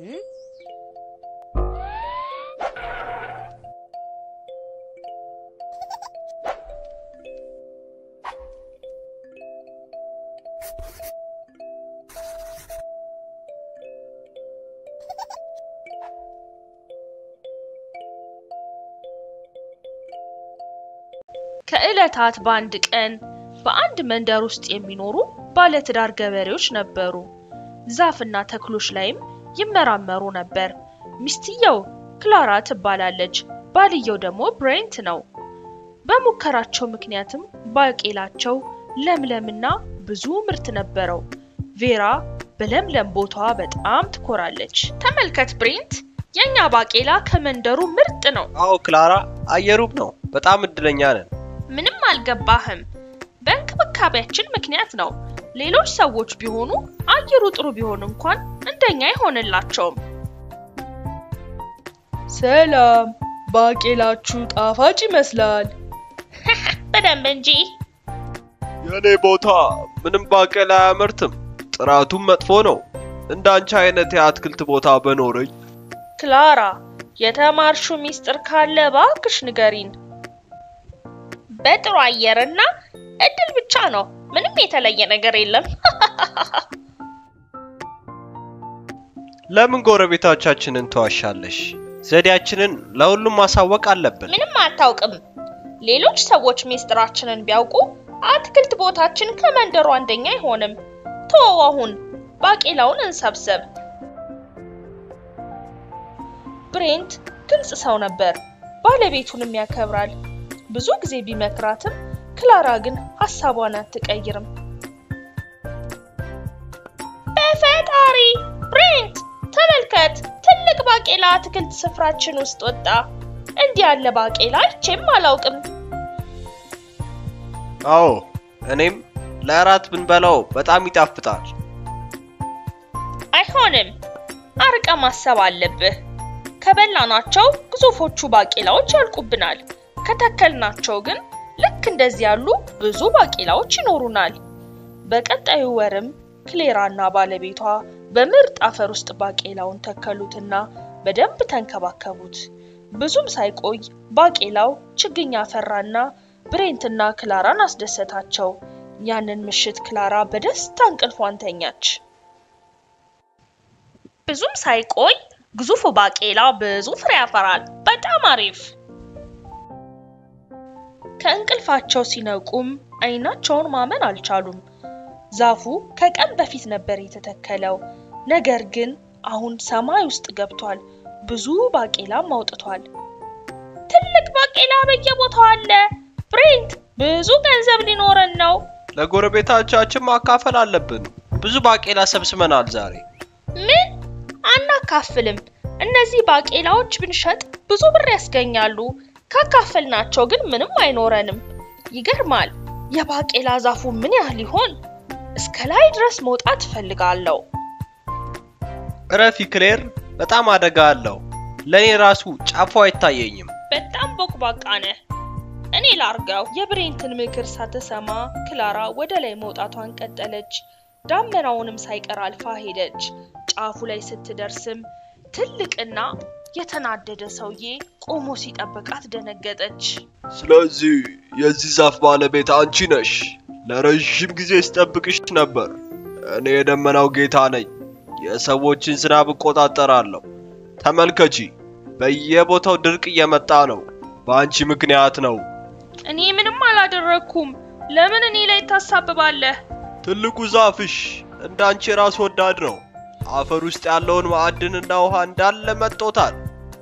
ከዕለታት በአንድ ቀን በአንድ መንደር ውስጥ የሚኖሩ ባለትዳር ገበሬዎች ነበሩ። ዛፍና ተክሎች ላይም ይመራመሩ ነበር። ሚስትየው ክላራ ትባላለች፣ ባልየው ደግሞ ብሬንት ነው። በሙከራቸው ምክንያትም ባቄላቸው ለምለምና ብዙ ምርት ነበረው። ቬራ በለምለም ቦታዋ በጣም ትኮራለች። ተመልከት ብሬንት፣ የኛ ባቄላ ከመንደሩ ምርጥ ነው። አዎ ክላራ፣ አየሩም ነው። በጣም እድለኛ ነን። ምንም አልገባህም። በእንክብካቤያችን ምክንያት ነው። ሌሎች ሰዎች ቢሆኑ አየሩ ጥሩ ቢሆን እንኳን እንደኛ አይሆንላቸውም። ሰላም፣ ባቄላችሁ ጣፋጭ ይመስላል። በደንብ እንጂ። የኔ ቦታ ምንም ባቄላ አያመርትም፣ ጥራቱም መጥፎ ነው። እንዳንቺ አይነት የአትክልት ቦታ በኖረኝ። ክላራ፣ የተማርሹ ሚስጥር ካለ እባክሽ ንገሪን። በጥሩ አየርና እድል ብቻ ነው። ምንም የተለየ ነገር የለም። ለምን ጎረቤቶቻችንን ተዋሻለሽ? ዘዴያችንን ለሁሉም ማሳወቅ አለብን። ምንም አታውቅም። ሌሎች ሰዎች ሚስጥራችንን ቢያውቁ አትክልት ቦታችን ከመንደሩ አንደኛ አይሆንም። ተወው፣ አሁን ባቄላውን እንሰብስብ። ብሬንት ግልጽ ሰው ነበር፣ ባለቤቱንም ያከብራል። ብዙ ጊዜ ቢመክራትም ክላራ ግን ሐሳቧን አትቀይርም። በፈጣሪ ብሬንት፣ ተመልከት፣ ትልቅ ባቄላ አትክልት ስፍራችን ውስጥ ወጣ። እንዲህ ያለ ባቄላ አይቼም አላውቅም። አዎ፣ እኔም ለአራት ብንበላው በጣም ይጣፍጣል። አይሆንም፣ አርቀ ማሰብ አለብህ። ከበላናቸው ግዙፎቹ ባቄላዎች ያልቁብናል። ከተከልናቸው ግን ልክ እንደዚህ ያሉ ብዙ ባቄላዎች ይኖሩናል። በቀጣዩ ወርም ክሌራና ባለቤቷ በምርጥ አፈር ውስጥ ባቄላውን ተከሉትና በደንብ ተንከባከቡት። ብዙም ሳይቆይ ባቄላው ችግኝ አፈራና ብሬንትና ክላራን አስደሰታቸው። ያንን ምሽት ክላራ በደስታ እንቅልፏን ተኛች። ብዙም ሳይቆይ ግዙፉ ባቄላ ብዙ ፍሬ ያፈራል። በጣም አሪፍ። ከእንቅልፋቸው ሲነቁም አይናቸውን ማመን አልቻሉም። ዛፉ ከቀን በፊት ነበር የተተከለው፣ ነገር ግን አሁን ሰማይ ውስጥ ገብቷል። ብዙ ባቄላም አውጥቷል። ትልቅ ባቄላ በየቦታው አለ። ብሬንት፣ ብዙ ገንዘብ ሊኖረን ነው። ለጎረቤቶቻችን ማካፈል አለብን። ብዙ ባቄላ ሰብስበናል ዛሬ። ምን? አናካፍልም። እነዚህ ባቄላዎች ብንሸጥ ብዙ ብር ያስገኛሉ። ካካፈልናቸው ግን ምንም አይኖረንም። ይገርማል። የባቄላ ዛፉ ምን ያህል ይሆን? እስከ ላይ ድረስ መውጣት ፈልጋለሁ። እረፊ ክሌር፣ በጣም አደጋ አለው። ለኔ ራሱ ጫፉ አይታየኝም። በጣም ቦቅባቃ ነህ። እኔ ላርጋው። የብሬንትን ምክር ሳትሰማ ክላራ ወደ ላይ መውጣቷን ቀጠለች። ዳመናውንም ሳይቀር አልፋ ሄደች። ጫፉ ላይ ስትደርስም ትልቅና የተናደደ ሰውዬ ቆሞ ሲጠብቃት ደነገጠች። ስለዚህ የዚህ ዛፍ ባለቤት አንቺ ነሽ? ለረጅም ጊዜ ስጠብቅሽ ነበር። እኔ የደመናው ጌታ ነኝ። የሰዎችን ዝናብ እቆጣጠራለሁ። ተመልከቺ፣ በየቦታው ድርቅ እየመጣ ነው። በአንቺ ምክንያት ነው። እኔ ምንም አላደረኩም። ለምን እኔ ላይ ታሳብባለህ? ትልቁ ዛፍሽ እንዳንቺ ራስ ወዳድ ነው። አፈር ውስጥ ያለውን ማዕድንና ውሃ እንዳለ መጥቶታል።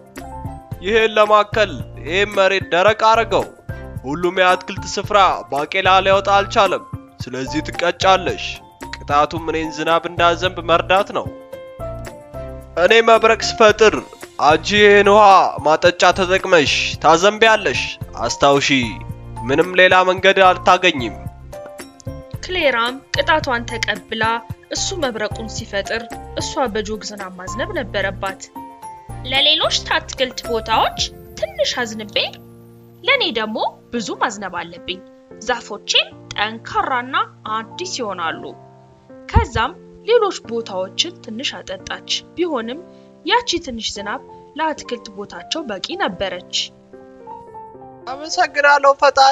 ይሄን ለማከል ይሄን መሬት ደረቅ አረገው። ሁሉም የአትክልት ስፍራ ባቄላ ሊያወጣ አልቻለም። ስለዚህ ትቀጫለሽ። ቅጣቱም እኔን ዝናብ እንዳዘንብ መርዳት ነው። እኔ መብረቅ ስፈጥር አንቺ ይሄን ውሃ ማጠጫ ተጠቅመሽ ታዘንቢያለሽ። አስታውሺ፣ ምንም ሌላ መንገድ አልታገኝም። ክሌራም ቅጣቷን ተቀብላ እሱ መብረቁን ሲፈጥር እሷ በጆግ ዝናብ ማዝነብ ነበረባት። ለሌሎች አትክልት ቦታዎች ትንሽ አዝንቤ ለኔ ደግሞ ብዙ ማዝነብ አለብኝ። ዛፎቼም ጠንካራና አዲስ ይሆናሉ። ከዛም ሌሎች ቦታዎችን ትንሽ አጠጣች። ቢሆንም ያቺ ትንሽ ዝናብ ለአትክልት ቦታቸው በቂ ነበረች። አመሰግናለሁ ፈጣሪ።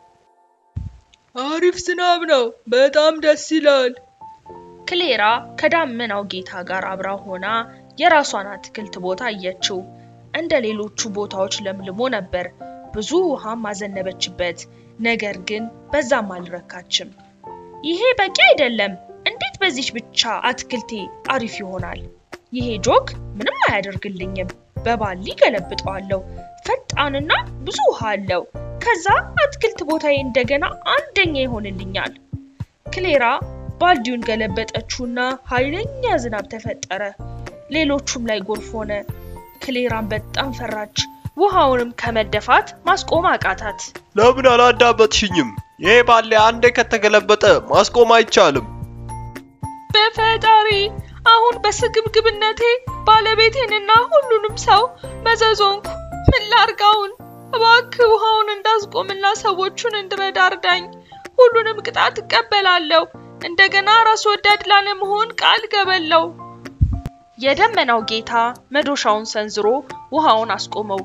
አሪፍ ዝናብ ነው፣ በጣም ደስ ይላል። ክሌራ ከዳመናው ጌታ ጋር አብራ ሆና የራሷን አትክልት ቦታ አየችው። እንደ ሌሎቹ ቦታዎች ለምልሞ ነበር። ብዙ ውሃም አዘነበችበት። ነገር ግን በዛም አልረካችም። ይሄ በቂ አይደለም። እንዴት በዚች ብቻ አትክልቴ አሪፍ ይሆናል? ይሄ ጆግ ምንም አያደርግልኝም። በባሊ ገለብጠዋለሁ። ፈጣንና ብዙ ውሃ አለው። ከዛ አትክልት ቦታዬ እንደገና አንደኛ ይሆንልኛል። ክሌራ ባልዲውን ገለበጠችውና ኃይለኛ ዝናብ ተፈጠረ። ሌሎቹም ላይ ጎርፍ ሆነ። ክሌራን በጣም ፈራች። ውሃውንም ከመደፋት ማስቆም አቃታት። ለምን አላዳመጥሽኝም? ይሄ ባሊ አንዴ ከተገለበጠ ማስቆም አይቻልም። በፈጣሪ አሁን በስግብግብነቴ ባለቤቴንና ሁሉንም ሰው መዘዞንኩ። ምን ላርጋውን? እባክህ ውሃውን እንዳስቆምና ሰዎቹን እንድረዳ እርዳኝ። ሁሉንም ቅጣት እቀበላለሁ። እንደገና ራስ ወዳድ ላለመሆን ቃል ገበለው። የደመናው ጌታ መዶሻውን ሰንዝሮ ውሃውን አስቆመው።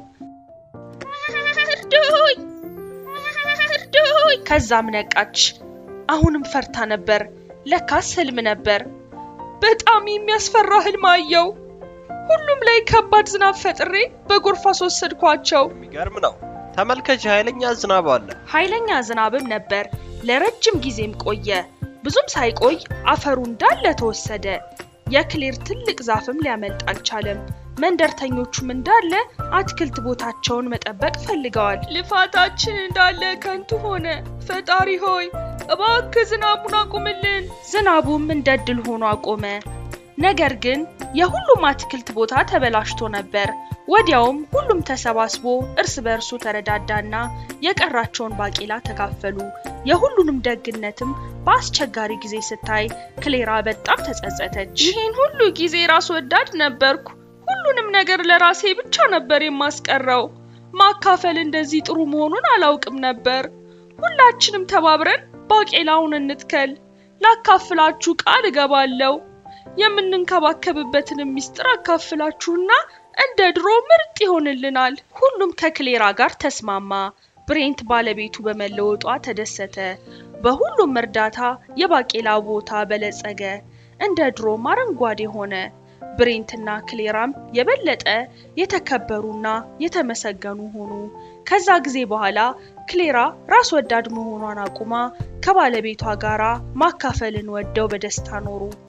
ከዛም ነቃች። አሁንም ፈርታ ነበር። ለካስ ህልም ነበር። በጣም የሚያስፈራ ህልም አየው። ሁሉም ላይ ከባድ ዝናብ ፈጥሬ በጎርፍ አስወሰድኳቸው። የሚገርም ነው። ተመልከች፣ ኃይለኛ ዝናብ አለ። ኃይለኛ ዝናብም ነበር። ለረጅም ጊዜም ቆየ። ብዙም ሳይቆይ አፈሩ እንዳለ ተወሰደ። የክሌር ትልቅ ዛፍም ሊያመልጥ አልቻለም። መንደርተኞቹም እንዳለ አትክልት ቦታቸውን መጠበቅ ፈልገዋል። ልፋታችን እንዳለ ከንቱ ሆነ። ፈጣሪ ሆይ እባክህ ዝናቡን አቁምልን። ዝናቡም እንደድል ሆኖ አቆመ። ነገር ግን የሁሉም አትክልት ቦታ ተበላሽቶ ነበር። ወዲያውም ሁሉም ተሰባስቦ እርስ በርሱ ተረዳዳና የቀራቸውን ባቄላ ተካፈሉ። የሁሉንም ደግነትም በአስቸጋሪ ጊዜ ስታይ ክሌራ በጣም ተጸጸተች። ይህን ሁሉ ጊዜ ራስ ወዳድ ነበርኩ። ሁሉንም ነገር ለራሴ ብቻ ነበር የማስቀረው። ማካፈል እንደዚህ ጥሩ መሆኑን አላውቅም ነበር። ሁላችንም ተባብረን ባቄላውን እንትከል። ላካፍላችሁ ቃል እገባለሁ። የምንንከባከብበትን ሚስጥር አካፍላችሁና እንደ ድሮ ምርጥ ይሆንልናል። ሁሉም ከክሌራ ጋር ተስማማ። ብሬንት ባለቤቱ በመለወጧ ተደሰተ። በሁሉም እርዳታ የባቄላ ቦታ በለጸገ። እንደ ድሮም አረንጓዴ ሆነ። ብሬንትና ክሌራም የበለጠ የተከበሩና የተመሰገኑ ሆኑ። ከዛ ጊዜ በኋላ ክሌራ ራስ ወዳድ መሆኗን አቁማ ከባለቤቷ ጋራ ማካፈልን ወደው በደስታ ኖሩ።